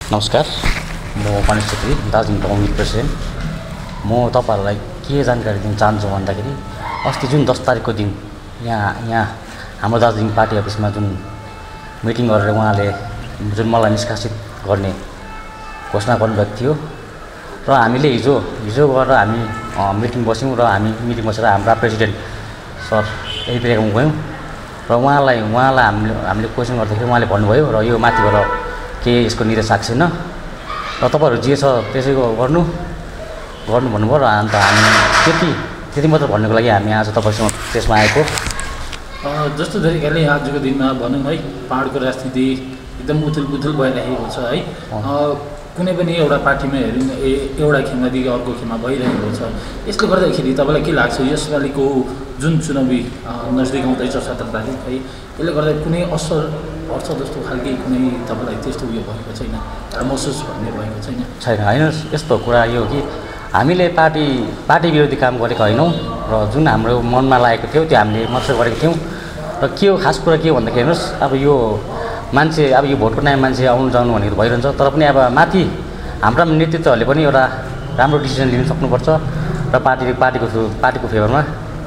नमस्कार, म Ganesh Chhetri, Darjeeling town president. म तपाईहरुलाई के जानकारी दिन चाहन्छु भन्दाखेरि अस्ति जुन 10 तारिखको दिन यहाँ हाम्रो दार्जिलिङ पार्टी अफिसमा जुन मिटिङ गरेर उहाँले जुन मलाई निष्कासित गर्ने घोषणा गर्नुभएको थियो र हामीले हिजो गएर हामी मिटिङ बस्यौं र हामी मिटिङ बसेर हाम्रा प्रेसिडेन्ट सर एलपीएम गयौं र उहाँलाई हामीले क्वेशन गर्दाखेरि उहाँले भन्नुभयो र यो माथिबाट के यसको निर्देश आएको छैन र तपाईहरु जे छ त्यसैको गर्नु भन्नुभयो र अन्त हामी त्यति मात्र भन्नको लागि हामी आज तपाईसँग त्यसमा आएको। जस्तो तरिकाले आजको दिनमा भनौँ है, पहाडको राजनीति एकदम उथुल भइरहेको छ है। कुनै पनि एउटा पार्टीमा हेर्नु एउटा खेमादेखि अर्को खेमा भइरहेको छ। यसले गर्दाखेरि तपाईलाई के लाग्छ यसपालिको जुन चुनावी नजिक आउँदैछ 17 तारिख है, यसले गर्दा कुनै असर पर्छ जस्तो खालके कुनै तपाईलाई त्यस्तो उयो भएको छैन, महसुस भन्ने भएको छैन? हैन, यस्तो कुरा यो कि हामीले पार्टी विरोधी काम गरेको हैनौं र जुन हाम्रो मनमा लागेको थियो त्यो हामीले मात्र गरेको थियौं। र के हो खास कुरा के हो भन्दाखेरि हेर्नुस्, अब यो मान्छे अब यो भोटको टाइम मान्छे आउनु जानु भनेको भइरहन्छ, तर पनि अब माथि हाम्रा नेतृत्वहरूले पनि एउटा राम्रो डिसिजन लिन सक्नुपर्छ र पार्टीको फेभरमा।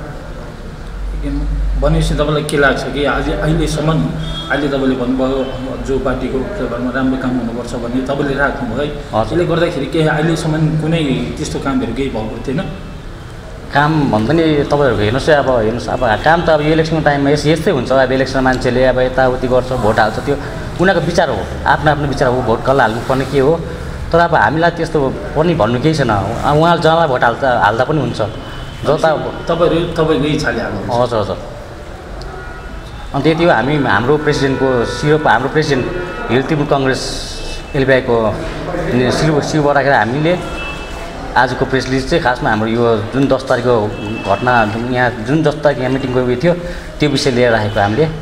भनेपछि तपाईलाई के लाग्छ कि अहिलेसम्म तपाईले भन्नुभयो जो पार्टीको फेभरमा राम्रो काम हुनुपर्छ भन्ने तपाईले राख्नुभयो है, यसले गर्दाखेरि के अहिलेसम्म कुनै त्यस्तो कामहरु केही भएको थिएन? काम भन्दा नि तपाईहरुको हेर्नुस् अब काम त अब यो इलेक्सनको टाइममा यस्तै हुन्छ। अब इलेक्सनमा मान्छेले अब यताउति गर्छ, भोट हाल्छ, त्यो उनीहरुको विचार हो, आफ्नो विचार हो, भोट कसलाई हाल्नुपर्ने के हो। तर अब हामीलाई त्यस्तो पनि भन्नु केही छैन, उहाँले जहाँलाई भोट हाल्दा पनि हुन्छ, जता तपाईको इच्छाले हाल्नु। हजुर। अनि त्यति हो। हाम्रो प्रेसिडेन्ट हिल तृणमूल कांग्रेस एलबीआईको शिविर राखेर हामीले आजको प्रेस रिलिज चाहिँ खासमा हाम्रो यो जुन 10 तारिखको घटना यहाँ जुन 10 तारिख यहाँ मिटिङ गएको थियो त्यो विषय लिएर राखेको हामीले।